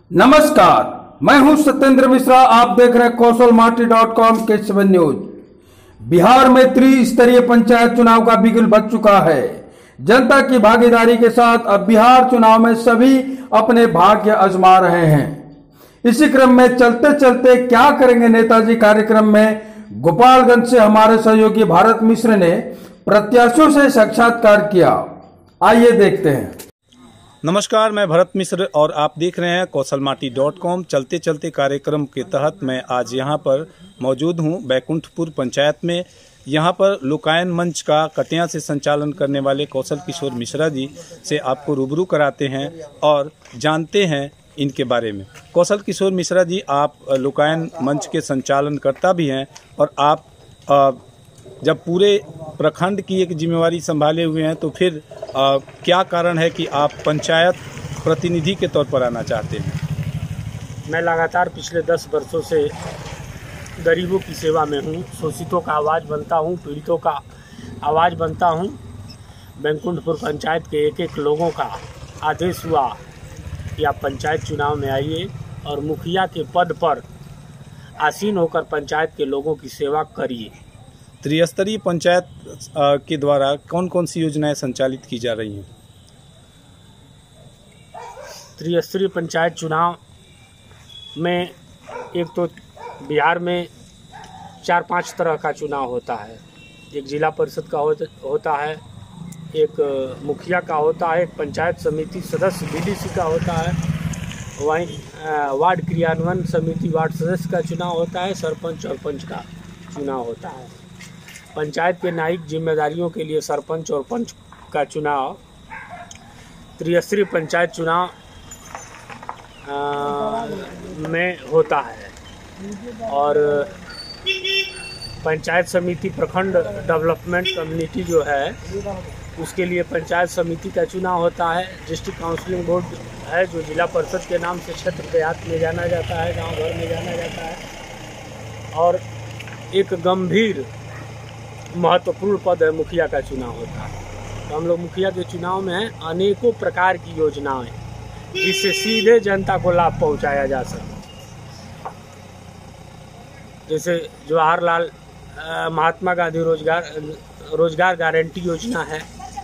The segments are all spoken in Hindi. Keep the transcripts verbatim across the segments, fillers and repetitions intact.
नमस्कार, मैं हूं सत्येंद्र मिश्रा। आप देख रहे हैं कौशल माटी डॉट कॉम के सेवन न्यूज। बिहार में त्रिस्तरीय पंचायत चुनाव का बिगुल बज चुका है। जनता की भागीदारी के साथ अब बिहार चुनाव में सभी अपने भाग्य आजमा रहे हैं। इसी क्रम में चलते चलते क्या करेंगे नेताजी कार्यक्रम में गोपालगंज से हमारे सहयोगी भारत मिश्र ने प्रत्याशियों से साक्षात्कार किया। आइए देखते हैं। नमस्कार, मैं भरत मिश्र और आप देख रहे हैं कौशल माटी डॉट कॉम। चलते चलते कार्यक्रम के तहत मैं आज यहां पर मौजूद हूं बैकुंठपुर पंचायत में। यहां पर लोकायन मंच का कटिया से संचालन करने वाले कौशल किशोर मिश्रा जी से आपको रूबरू कराते हैं और जानते हैं इनके बारे में। कौशल किशोर मिश्रा जी, आप लोकायन मंच के संचालनकर्ता भी हैं और आप आ, जब पूरे प्रखंड की एक जिम्मेवारी संभाले हुए हैं तो फिर आ, क्या कारण है कि आप पंचायत प्रतिनिधि के तौर पर आना चाहते हैं? मैं लगातार पिछले दस वर्षों से गरीबों की सेवा में हूँ। शोषितों का आवाज़ बनता हूँ, पीड़ितों का आवाज़ बनता हूँ। बैकुंठपुर पंचायत के एक एक लोगों का आदेश हुआ कि आप पंचायत चुनाव में आइए और मुखिया के पद पर आसीन होकर पंचायत के लोगों की सेवा करिए। त्रिस्तरीय पंचायत के द्वारा कौन कौन सी योजनाएं संचालित की जा रही हैं? त्रिस्तरीय पंचायत चुनाव में एक तो बिहार में चार पांच तरह का चुनाव होता है। एक जिला परिषद का होता है, एक मुखिया का होता है, एक पंचायत समिति सदस्य बीडीसी का होता है, वहीं वार्ड क्रियान्वयन समिति वार्ड सदस्य का चुनाव होता है, सरपंच और पंच का चुनाव होता है। पंचायत के न्यायिक जिम्मेदारियों के लिए सरपंच और पंच का चुनाव त्रिस्तरीय पंचायत चुनाव में होता है। और पंचायत समिति प्रखंड डेवलपमेंट कम्युनिटी जो है उसके लिए पंचायत समिति का चुनाव होता है। डिस्ट्रिक्ट काउंसिलिंग बोर्ड है जो जिला परिषद के नाम से क्षेत्र देहात में जाना जाता है, गांव घर में जाना जाता है। और एक गंभीर महत्वपूर्ण पद है मुखिया का चुनाव होता है। तो हम लोग मुखिया के चुनाव में हैं अनेकों प्रकार की योजनाएं जिससे सीधे जनता को लाभ पहुंचाया जा सके। जैसे जवाहरलाल महात्मा गांधी रोजगार रोजगार गारंटी योजना है,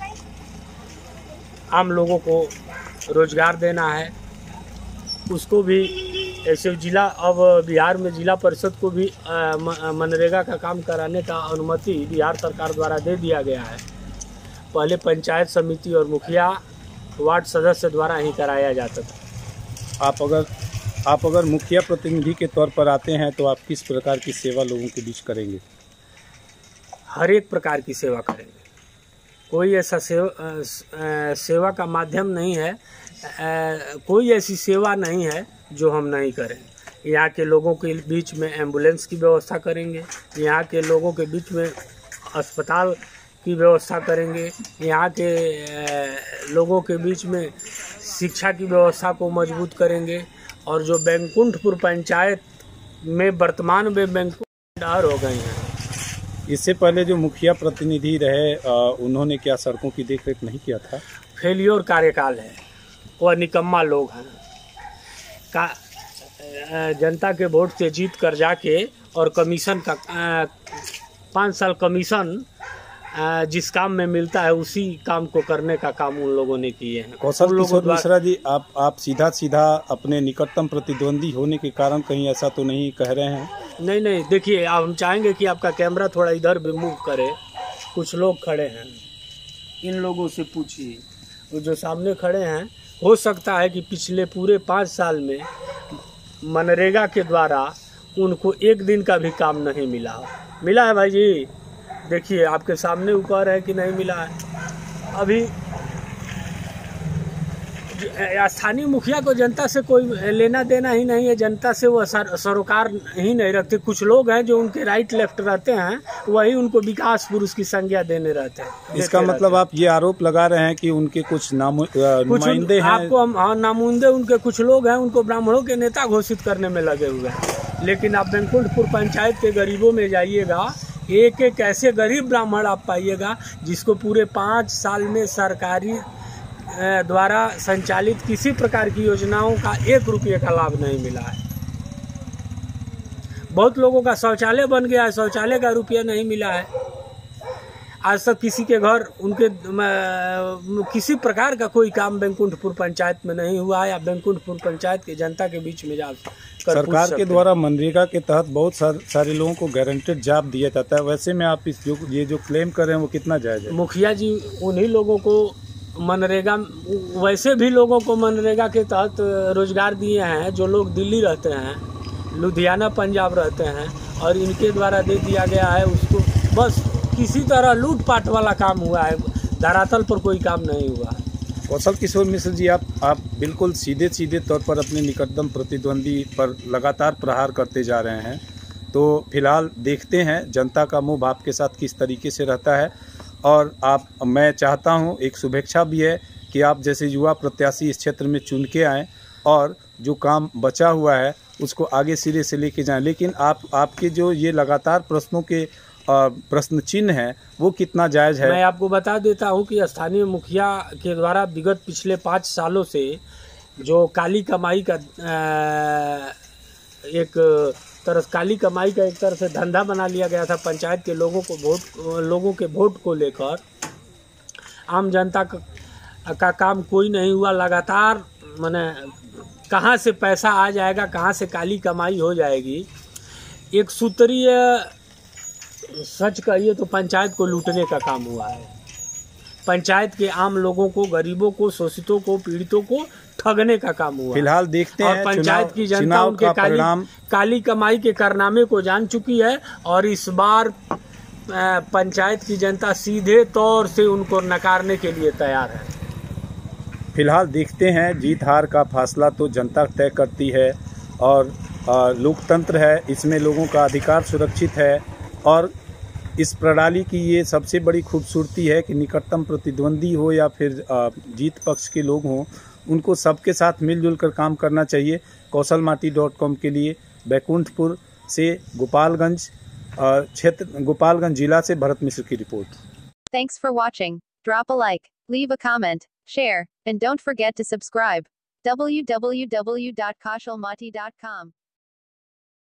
आम लोगों को रोजगार देना है। उसको भी ऐसे जिला अब बिहार में जिला परिषद को भी मनरेगा का काम कराने का अनुमति बिहार सरकार द्वारा दे दिया गया है। पहले पंचायत समिति और मुखिया वार्ड सदस्य द्वारा ही कराया जाता था। आप अगर आप अगर मुखिया प्रतिनिधि के तौर पर आते हैं तो आप किस प्रकार की सेवा लोगों के बीच करेंगे? हर एक प्रकार की सेवा करेंगे। कोई ऐसा सेवा सेवा का माध्यम नहीं है, कोई ऐसी सेवा नहीं है जो हम नहीं करें। यहाँ के लोगों के बीच में एम्बुलेंस की व्यवस्था करेंगे, यहाँ के लोगों के बीच में अस्पताल की व्यवस्था करेंगे, यहाँ के लोगों के बीच में शिक्षा की व्यवस्था को मजबूत करेंगे। और जो बैकुंठपुर पंचायत में वर्तमान में बैकुंठ डर हो गए हैं। इससे पहले जो मुखिया प्रतिनिधि रहे उन्होंने क्या सड़कों की देखरेख नहीं किया था? फेलियर कार्यकाल है, वह निकम्मा लोग हैं। का जनता के वोट से जीत कर जाके और कमीशन का पाँच साल कमीशन जिस काम में मिलता है उसी काम को करने का काम उन लोगों ने किए हैं। कौशल किशोर मिश्रा जी, आप आप सीधा सीधा अपने निकटतम प्रतिद्वंदी होने के कारण कहीं ऐसा तो नहीं कह रहे हैं? नहीं नहीं, देखिए, हम चाहेंगे कि आपका कैमरा थोड़ा इधर भी मूव करे। कुछ लोग खड़े हैं, इन लोगों से पूछिए। वो जो सामने खड़े हैं, हो सकता है कि पिछले पूरे पाँच साल में मनरेगा के द्वारा उनको एक दिन का भी काम नहीं मिला। मिला है भाई जी? देखिए, आपके सामने ऊपर है कि नहीं मिला है। अभी स्थानीय मुखिया को जनता से कोई लेना देना ही नहीं है, जनता से वो सर, सरोकार ही नहीं रखते। कुछ लोग हैं जो उनके राइट लेफ्ट रहते हैं, वही उनको विकास पुरुष की संज्ञा देने रहते हैं। इसका मतलब आप ये आरोप लगा रहे हैं कि उनके कुछ नुमाइंदे हैं? आपको हम हाँ, नामुंदे उनके कुछ लोग हैं, उनको ब्राह्मणों के नेता घोषित करने में लगे हुए हैं। लेकिन आप बैकुंठपुर पंचायत के गरीबों में जाइएगा, एक एक ऐसे गरीब ब्राह्मण आप पाइएगा जिसको पूरे पाँच साल में सरकारी द्वारा संचालित किसी प्रकार की योजनाओं का एक रुपये का लाभ नहीं मिला है। बहुत लोगों का शौचालय बन गया है, शौचालय का रुपया नहीं मिला है। आज तक किसी के घर उनके किसी प्रकार का कोई काम बैकुंठपुर पंचायत में नहीं हुआ है, या बैकुंठपुर पंचायत के जनता के बीच में जा सरकार के द्वारा मनरेगा के तहत बहुत सार, सारे लोगों को गारंटेड जॉब दिया जाता है। वैसे में आप इस जो ये जो क्लेम कर रहे हैं वो कितना जायज है? मुखिया जी उन्हीं लोगों को मनरेगा, वैसे भी लोगों को मनरेगा के तहत रोजगार दिए हैं जो लोग दिल्ली रहते हैं, लुधियाना पंजाब रहते हैं, और इनके द्वारा दे दिया गया है उसको। बस किसी तरह लूटपाट वाला काम हुआ है, धरातल पर कोई काम नहीं हुआ। कौशल किशोर मिश्र जी, आप आप बिल्कुल सीधे सीधे तौर पर अपने निकटतम प्रतिद्वंदी पर लगातार प्रहार करते जा रहे हैं। तो फिलहाल देखते हैं जनता का मुँह आपके साथ किस तरीके से रहता है। और आप, मैं चाहता हूं, एक शुभेच्छा भी है कि आप जैसे युवा प्रत्याशी इस क्षेत्र में चुन के आएँ और जो काम बचा हुआ है उसको आगे सिरे से लेके जाएं। लेकिन आप आपके जो ये लगातार प्रश्नों के प्रश्न चिन्ह है वो कितना जायज है? मैं आपको बता देता हूं कि स्थानीय मुखिया के द्वारा विगत पिछले पाँच सालों से जो काली कमाई का एक तरह काली कमाई का एक तरह से धंधा बना लिया गया था। पंचायत के लोगों को वोट लोगों के वोट को लेकर आम जनता का, का काम कोई नहीं हुआ। लगातार माने कहाँ से पैसा आ जाएगा, कहाँ से काली कमाई हो जाएगी, एक सूत्रीय सच कहिए तो पंचायत को लूटने का काम हुआ है। पंचायत के आम लोगों को, गरीबों को, शोषितों को, पीड़ितों को ठगने का काम हुआ। फिलहाल देखते हैं और पंचायत की जनता उनके काली, काली कमाई के कारनामे को जान चुकी है, और इस बार पंचायत की जनता सीधे तौर से उनको नकारने के लिए तैयार है। फिलहाल देखते हैं, जीत हार का फैसला तो जनता तय करती है, और लोकतंत्र है, इसमें लोगों का अधिकार सुरक्षित है। और इस प्रणाली की ये सबसे बड़ी खूबसूरती है कि निकटतम प्रतिद्वंदी हो या फिर जीत पक्ष के लोग हों, उनको सबके साथ मिलजुल कर काम करना चाहिए। कौशल माटी डॉट कॉम के लिए बैकुंठपुर से गोपालगंज क्षेत्र गोपालगंज जिला से भरत मिश्र की report. Thanks for watching. Drop a like, leave a comment, share, and don't forget to subscribe. w w w dot kaushal mati dot com